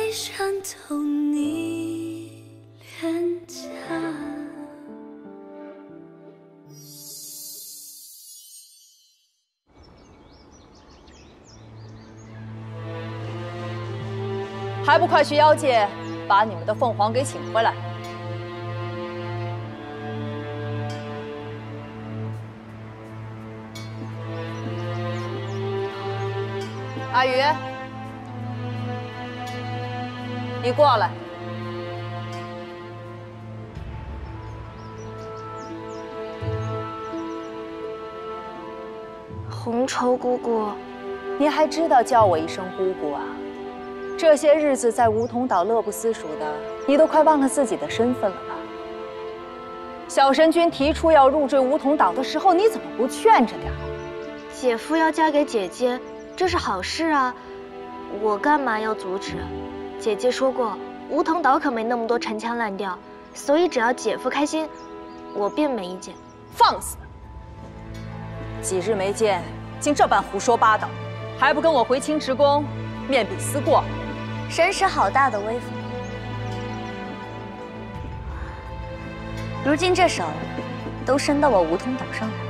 会渗透你脸颊。 还不快去妖界把你们的凤凰给请回来！阿宇，你过来。 红绸姑姑， 你还知道叫我一声姑姑啊？这些日子在梧桐岛乐不思蜀的，你都快忘了自己的身份了吧？小神君提出要入赘梧桐岛的时候，你怎么不劝着点？ 姐夫要嫁给姐姐，这是好事啊，我干嘛要阻止？姐姐说过，梧桐岛可没那么多陈腔滥调，所以只要姐夫开心，我便没意见。 放肆！几日没见，竟这般胡说八道，还不跟我回清池宫面壁思过？ 神使好大的威风，如今这手都伸到我梧桐岛上来。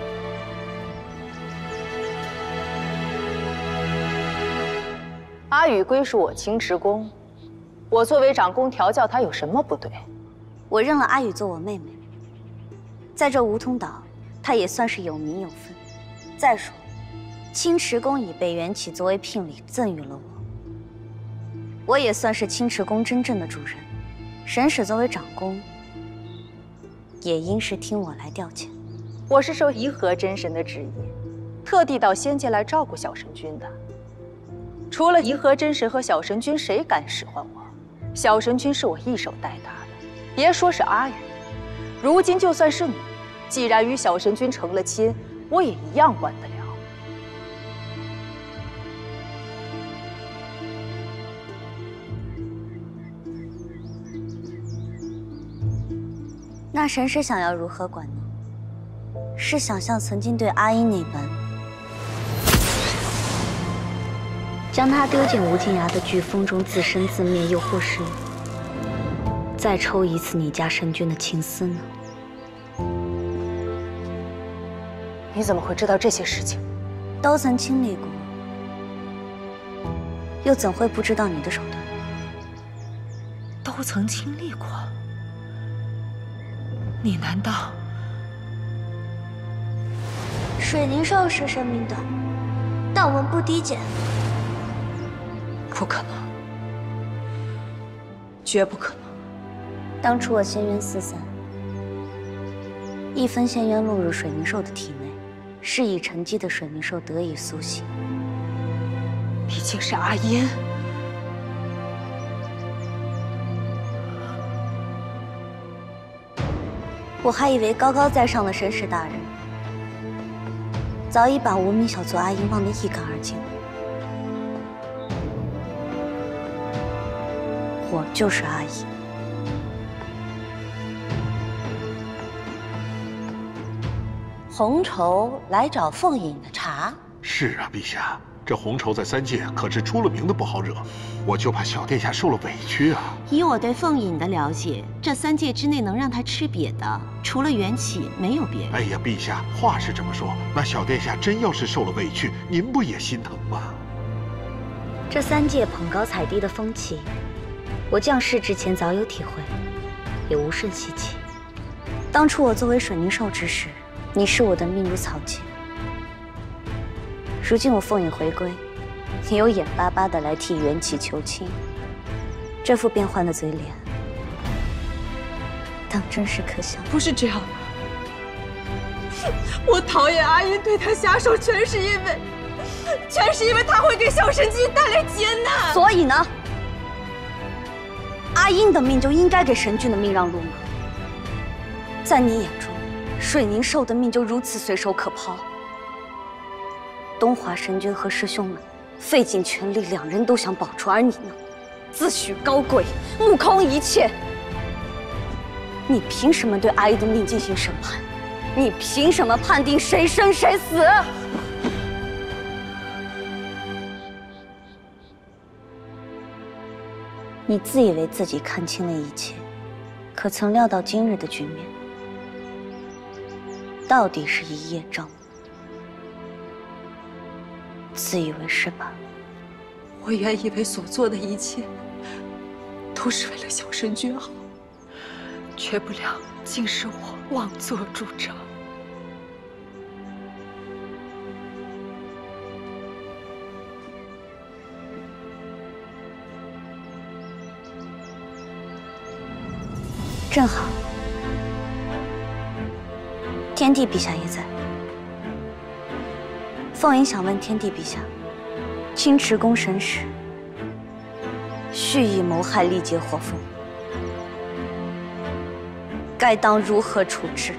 阿宇归属我清池宫，我作为长宫调教他有什么不对？ 我认了阿宇做我妹妹，在这梧桐岛，她也算是有名有分。再说，清池宫已被缘起作为聘礼赠予了我也算是清池宫真正的主人。神使作为长宫，也应是听我来调遣。 我是受颐和真神的旨意，特地到仙界来照顾小神君的。除了颐和真神和小神君，谁敢使唤我？小神君是我一手带大的，别说是阿宇，如今就算是你，既然与小神君成了亲，我也一样管得了。 那神使想要如何管呢？是想像曾经对阿英那般，将他丢进无尽崖的飓风中自生自灭，又或是再抽一次你家神君的情丝呢？ 你怎么会知道这些事情？ 都曾经历过，又怎会不知道你的手段？ 都曾经历过。你难道？ 水灵兽是神明的，但我们不低贱。 不可能，绝不可能。 当初我仙渊四散，一分仙渊落入水灵兽的体内，是以沉积的水灵兽得以苏醒。 毕竟是阿烟。 我还以为高高在上的神使大人，早已把无名小卒阿英忘得一干二净。我就是阿英。 红绸来找凤隐的茶。 是啊，陛下，这红绸在三界可是出了名的不好惹，我就怕小殿下受了委屈啊。 以我对凤隐的了解，这三界之内能让他吃瘪的，除了缘起，没有别人。 哎呀，陛下，话是这么说，那小殿下真要是受了委屈，您不也心疼吗？ 这三界捧高踩低的风气，我降世之前早有体会，也无甚稀奇。当初我作为水灵兽之时，你视我的命如草芥。如今我凤隐回归，你又眼巴巴的来替缘起求亲，这副变幻的嘴脸，当真是可笑。 不是这样的，我讨厌阿英对他下手，全是因为他会给小神君带来劫难。 所以呢，阿英的命就应该给神君的命让路吗？在你眼中，水灵兽的命就如此随手可抛？东华神君和师兄们费尽全力，两人都想保住，而你呢，自诩高贵，目空一切。你凭什么对阿姨的命进行审判？你凭什么判定谁生谁死？ 你自以为自己看清了一切，可曾料到今日的局面，到底是一叶障目，自以为是吧？ 我原以为所做的一切都是为了小神君好，却不料竟是我妄作主张。 正好，天帝陛下也在。凤吟想问天帝陛下，青池宫神使蓄意谋害历劫火凤，该当如何处置？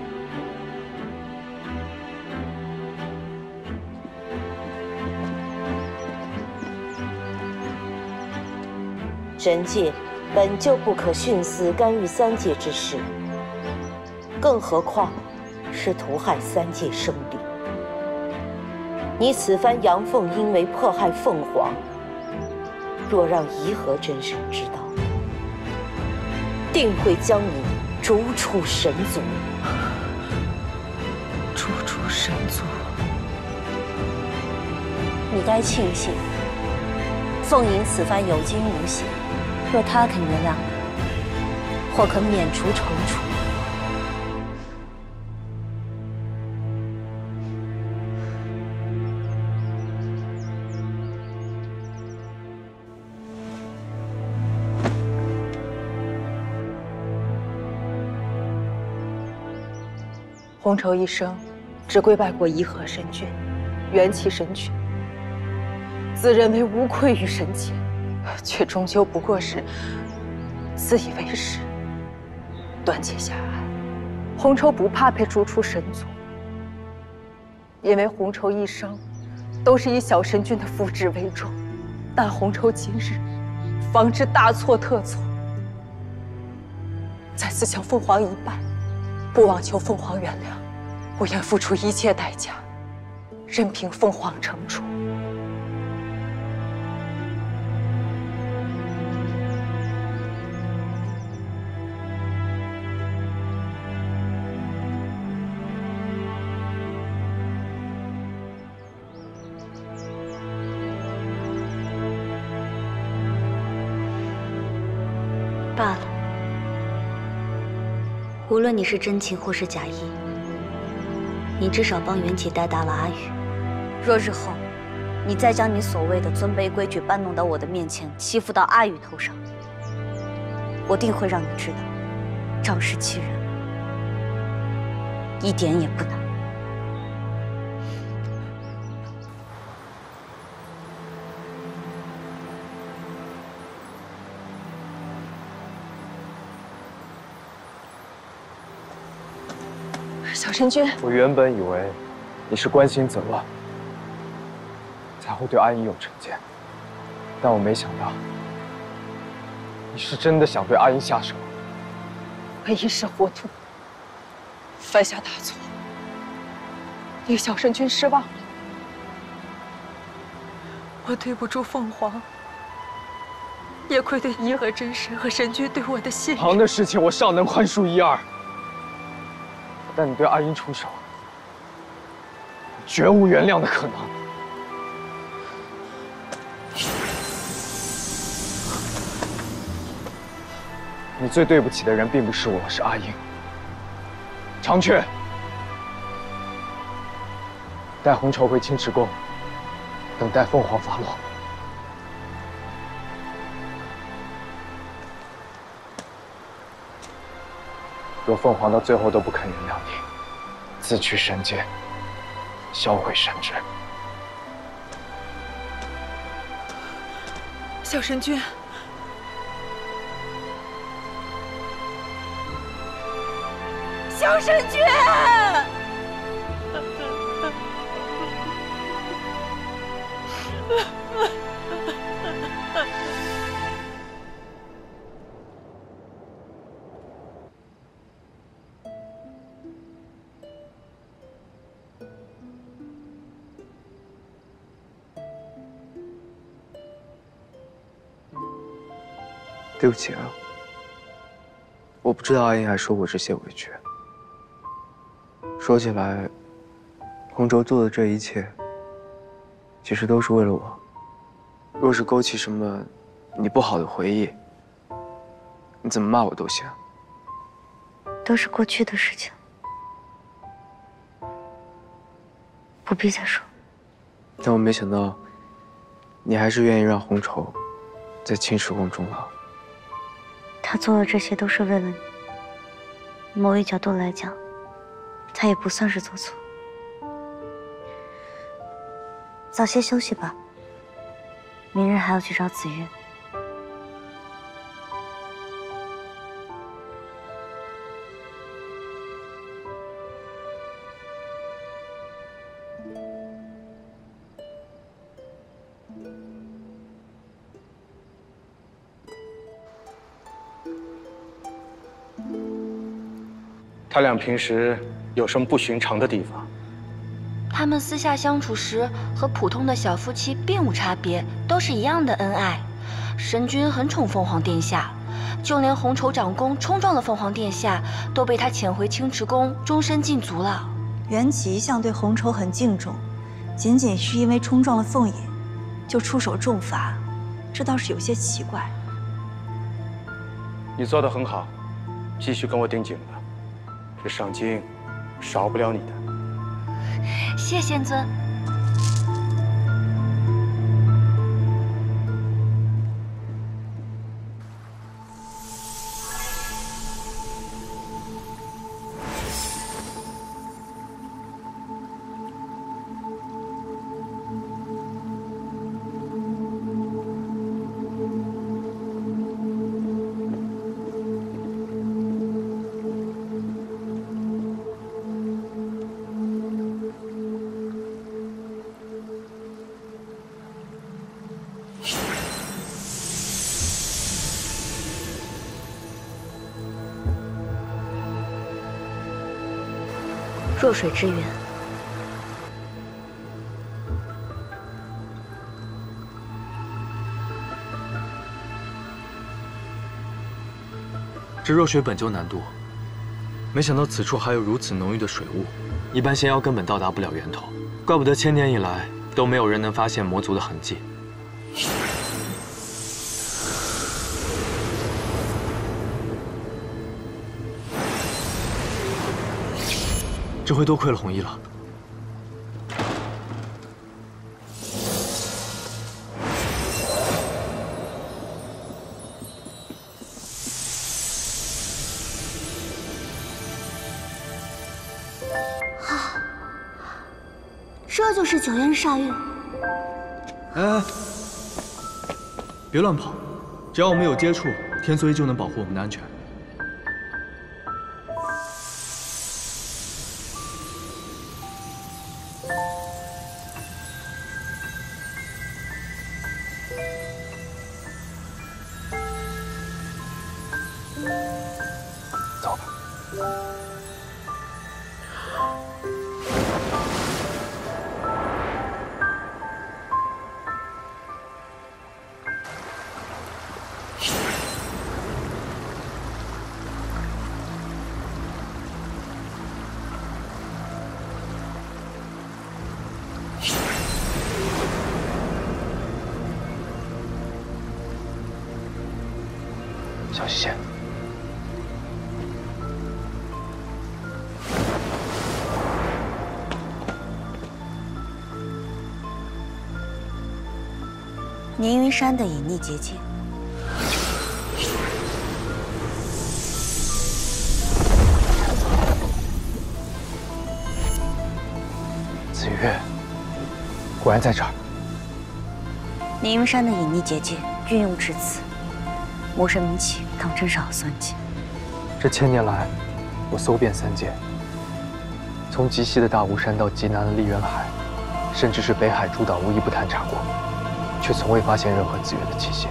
神界本就不可徇私干预三界之事，更何况是屠害三界生灵。你此番阳凤因为迫害凤凰，若让颐和真神知道，定会将你逐出神族。 逐出神族， 你该庆幸，凤吟此番有惊无险。若他肯原谅你，或可免除惩处。 红绸一生只跪拜过颐和神君、元气神君，自认为无愧于神界。却终究不过是自以为是，断切狭隘。红绸不怕被逐出神族，因为红绸一生都是以小神君的福祉为重。但红绸今日方知大错特错，再次向凤凰一拜，不妄求凤凰原谅，我愿付出一切代价，任凭凤凰惩处。 罢了，无论你是真情或是假意，你至少帮缘起带大了阿宇。若日后你再将你所谓的尊卑规矩搬弄到我的面前，欺负到阿宇头上，我定会让你知道，仗势欺人一点也不难。 小神君， 我原本以为你是关心则乱，才会对阿英有成见，但我没想到你是真的想对阿英下手。 我一时糊涂，犯下大错，对小神君失望了。 我对不住凤凰，也愧对颐和真神和神君对我的信任。 旁的事情我尚能宽恕一二，但你对阿英出手，绝无原谅的可能。你最对不起的人并不是我，是阿英。长雀，带红绸回青池宫，等待凤凰发落。若凤凰到最后都不肯原谅你，自去神界，销毁神职。 小神君，小神君！ 对不起啊，我不知道阿英还受过这些委屈。说起来，红绸做的这一切，其实都是为了我。若是勾起什么你不好的回忆，你怎么骂我都行。 都是过去的事情，不必再说。 但我没想到，你还是愿意让红绸在青石宫终老。 他做的这些都是为了你。某一角度来讲，他也不算是做错。早些休息吧，明日还要去找紫月。 他俩平时有什么不寻常的地方？ 他们私下相处时和普通的小夫妻并无差别，都是一样的恩爱。神君很宠凤凰殿下，就连红绸长公冲撞了凤凰殿下，都被他遣回青池宫，终身禁足了。 袁启一向对红绸很敬重，仅仅是因为冲撞了凤野，就出手重罚，这倒是有些奇怪。 你做得很好，继续跟我盯紧了。这赏金少不了你的。 谢仙尊。 弱水之源。 这弱水本就难渡，没想到此处还有如此浓郁的水雾，一般仙妖根本到达不了源头，怪不得千年以来都没有人能发现魔族的痕迹。这回多亏了红衣了。 这就是九渊煞域。 哎，别乱跑！只要我们有接触，天梭衣就能保护我们的安全。走吧。小西仙， 凝云山的隐匿结界。 紫月，果然在这儿。 凝云山的隐匿结界运用至此，魔神冥器当真是好算计。 这千年来，我搜遍三界，从极西的大雾山到极南的丽渊海，甚至是北海诸岛，无一不探查过，却从未发现任何紫月的气息。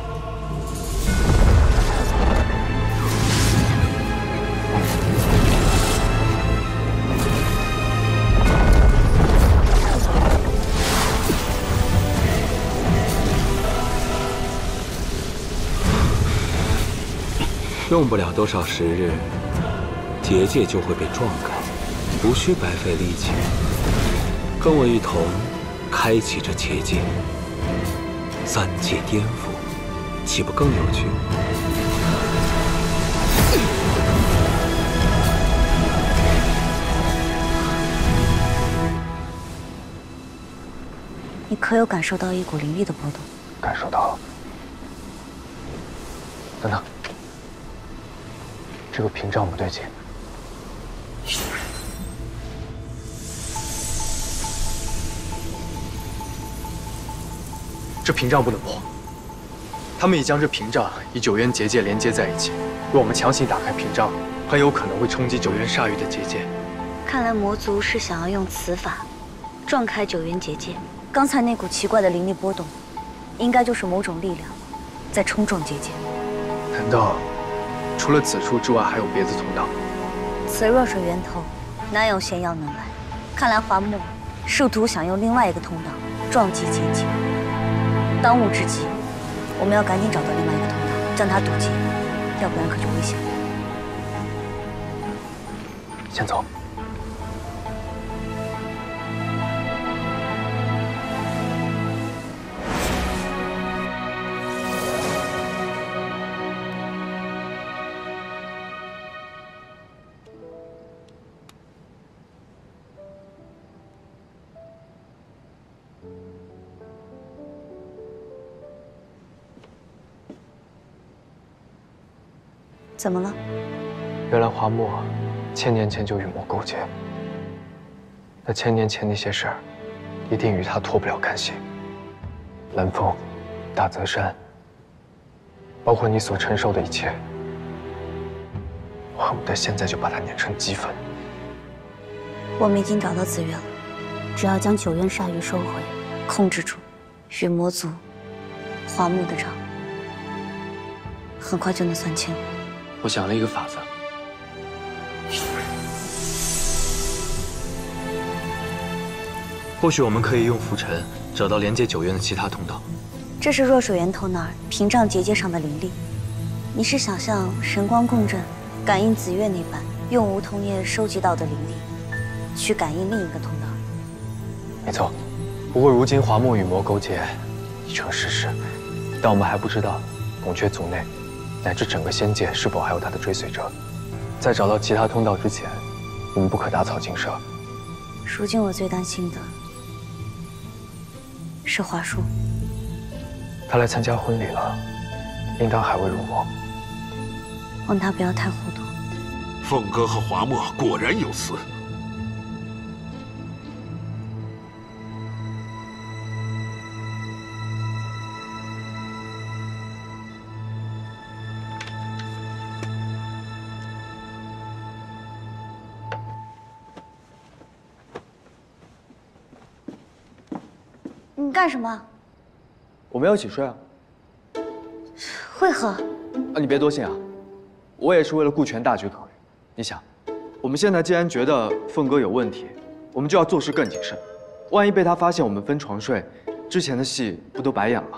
用不了多少时日，结界就会被撞开，无需白费力气。跟我一同开启这结界，三界颠覆，岂不更有趣？ 你可有感受到一股灵力的波动？ 感受到了。等等，这个屏障不对劲。这屏障不能破。他们已将这屏障与九渊结界连接在一起。若我们强行打开屏障，很有可能会冲击九渊煞域的结界。 看来魔族是想要用此法撞开九渊结界。刚才那股奇怪的灵力波动，应该就是某种力量在冲撞结界。 难道除了此处之外还有别的通道？ 此弱水源头，难有仙药能来。看来华墨试图想用另外一个通道撞击结界。当务之急，我们要赶紧找到另外一个通道，将它堵截，要不然可就危险了。 先走。 怎么了？ 原来华墨1000年前就与魔勾结，那1000年前那些事儿，一定与他脱不了干系。蓝风、大泽山，包括你所承受的一切，我恨不得现在就把它碾成齑粉。 我们已经找到紫月了，只要将九渊煞域收回，控制住，与魔族、华木的账，很快就能算清。 我想了一个法子，或许我们可以用浮尘找到连接九渊的其他通道。 这是弱水源头那儿屏障结界上的灵力。你是想像神光共振、感应紫月那般，用梧桐叶收集到的灵力，去感应另一个通道？ 没错。不过如今华墨与魔勾结已成事实，但我们还不知道孔雀族内乃至整个仙界是否还有他的追随者。在找到其他通道之前，我们不可打草惊蛇。 如今我最担心的是华叔。 他来参加婚礼了，应当还未入魔。 望他不要太糊涂。 凤哥和华墨果然有词。 你干什么？ 我们要一起睡啊。 会合？ 啊，你别多心啊，我也是为了顾全大局考虑。你想，我们现在既然觉得凤哥有问题，我们就要做事更谨慎。万一被他发现我们分床睡，之前的戏不都白演了？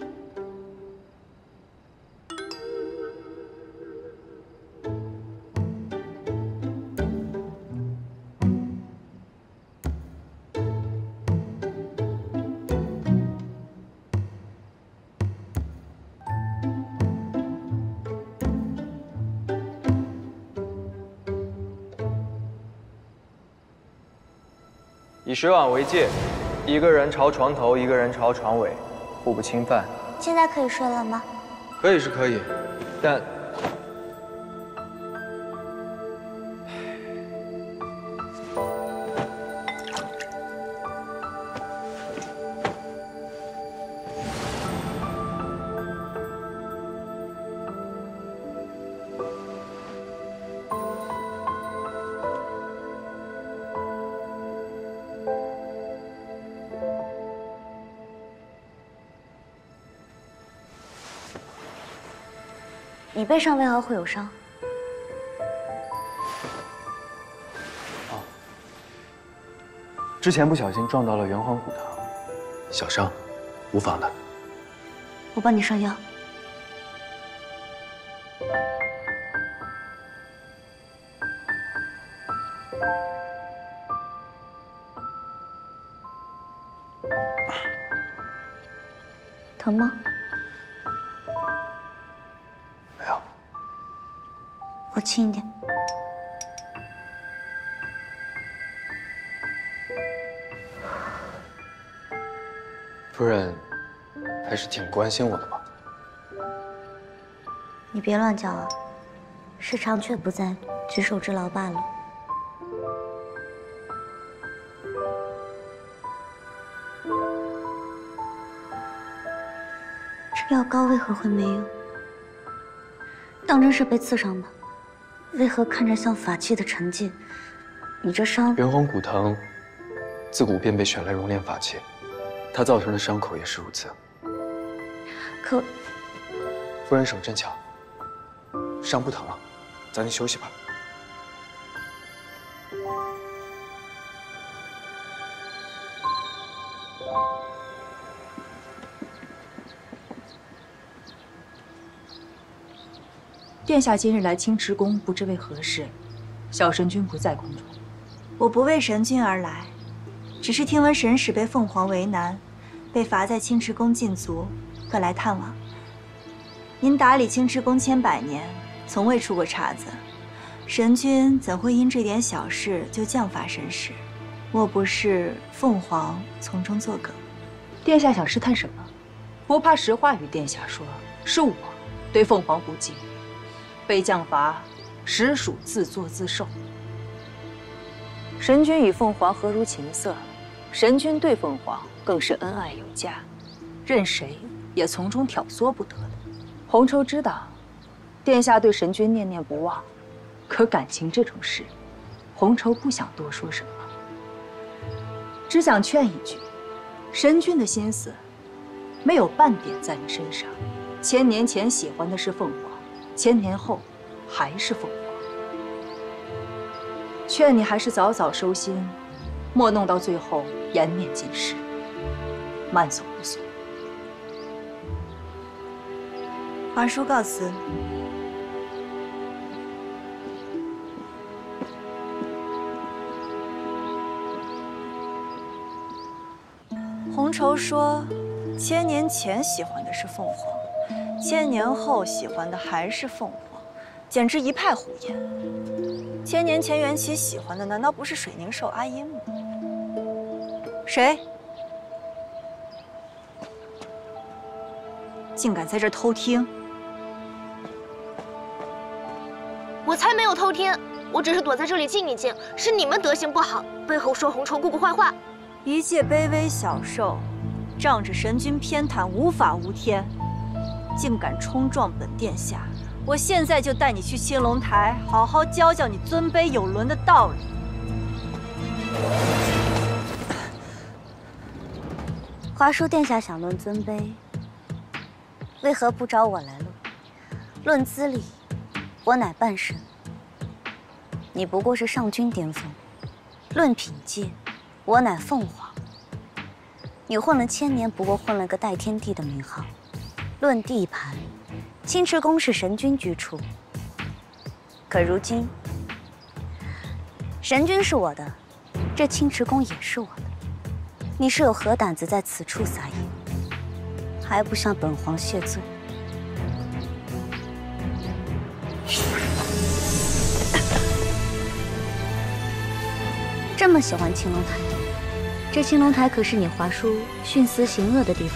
以水碗为界，一个人朝床头，一个人朝床尾，互不侵犯。 现在可以睡了吗？ 可以是可以，但你背上为何会有伤？ 之前不小心撞到了圆环骨堂，小伤，无妨的。 我帮你上药。 疼吗？ 没有。 我轻一点。 夫人还是挺关心我的嘛。 你别乱叫啊！是长雀不在，举手之劳罢了。这药膏为何会没用？当真是被刺伤吧？为何看着像法器的沉浸？你这伤…… 元皇骨藤自古便被选来熔炼法器，它造成的伤口也是如此。 可夫人手真巧，伤不疼了，早点休息吧。 殿下今日来青池宫，不知为何事？小神君不在宫中。 我不为神君而来，只是听闻神使被凤凰为难，被罚在青池宫禁足，特来探望。您打理青池宫千百年，从未出过岔子，神君怎会因这点小事就降罚神使？莫不是凤凰从中作梗？ 殿下想试探什么？不怕实话与殿下说，是我对凤凰不敬。被降罚，实属自作自受。神君与凤凰何如琴瑟，神君对凤凰更是恩爱有加，任谁也从中挑唆不得的。红绸知道，殿下对神君念念不忘，可感情这种事，红绸不想多说什么，只想劝一句：神君的心思没有半点在你身上。千年前喜欢的是凤凰。千年后，还是凤凰。劝你还是早早收心，莫弄到最后颜面尽失，慢走不送。 华叔告辞。红绸说，千年前喜欢的是凤凰。千年后喜欢的还是凤凰，简直一派胡言。千年前缘起喜欢的难道不是水宁寿阿英吗？谁？竟敢在这儿偷听！ 我才没有偷听，我只是躲在这里静一静。是你们德行不好，背后说红绸姑姑坏话。 一介卑微小兽，仗着神君偏袒，无法无天。竟敢冲撞本殿下！我现在就带你去青龙台，好好教教你尊卑有伦的道理。 华叔殿下想论尊卑，为何不找我来论？论资历，我乃半神，你不过是上君巅峰；论品阶，我乃凤凰，你混了千年，不过混了个代天帝的名号。论地盘，青池宫是神君居处，可如今神君是我的，这青池宫也是我的。你是有何胆子在此处撒野？还不向本皇谢罪？这么喜欢青龙台，这青龙台可是你华叔徇私行恶的地方。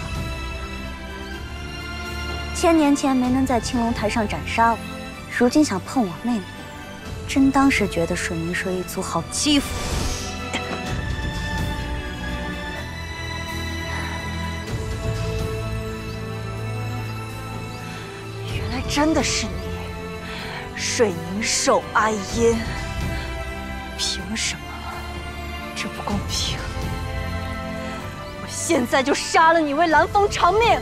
千年前没能在青龙台上斩杀我，如今想碰我妹妹，真当是觉得水宁社一族好欺负。 原来真的是你，水宁寿阿音！凭什么？这不公平！我现在就杀了你，为蓝风偿命！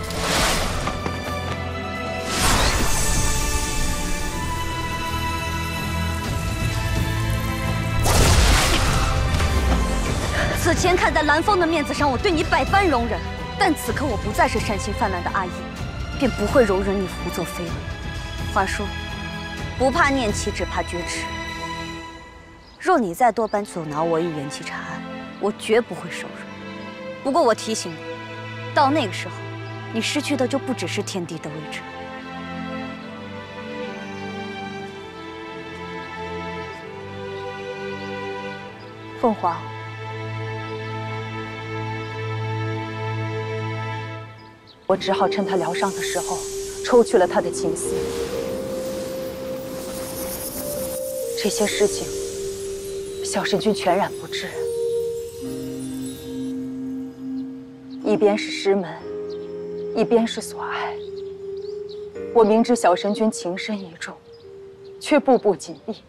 此前看在蓝风的面子上，我对你百般容忍，但此刻我不再是善心泛滥的阿姨，便不会容忍你胡作非为。话说，不怕念起，只怕绝齿。 若你再多般阻挠我以元气查案，我绝不会手软。不过我提醒你，到那个时候，你失去的就不只是天帝的位置。 凤凰，我只好趁他疗伤的时候，抽去了他的情丝。这些事情，小神君全然不知。一边是师门，一边是所爱。我明知小神君情深意重，却步步紧逼。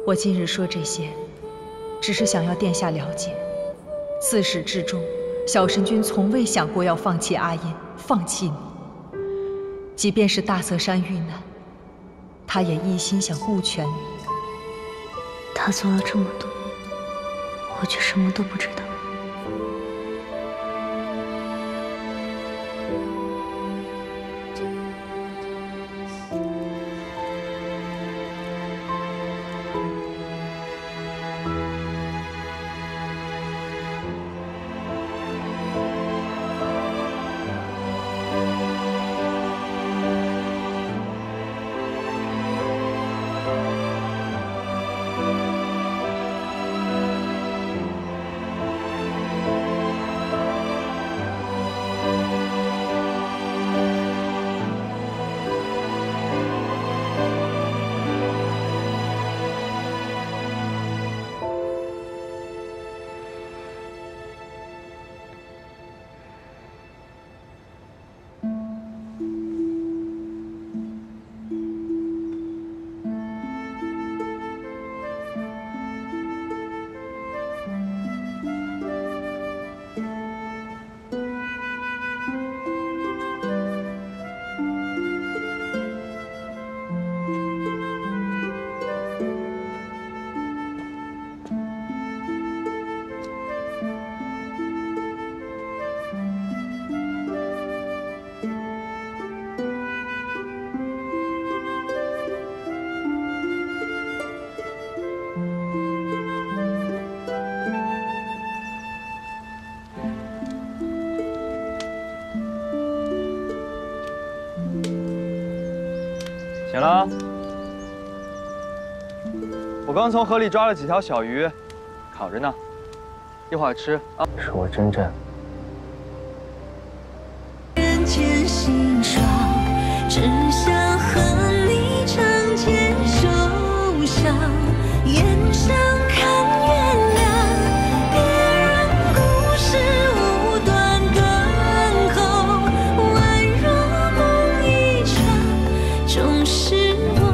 我今日说这些，只是想要殿下了解，自始至终，小神君从未想过要放弃阿音，放弃你。即便是大泽山遇难，他也一心想顾全你。 他做了这么多，我却什么都不知道。 醒了，我刚从河里抓了几条小鱼，烤着呢，一会儿吃啊。是我真正。 人间心伤，只想和你长牵手上，眼上看月亮，别让故事无端断后，宛若梦一场，终是我。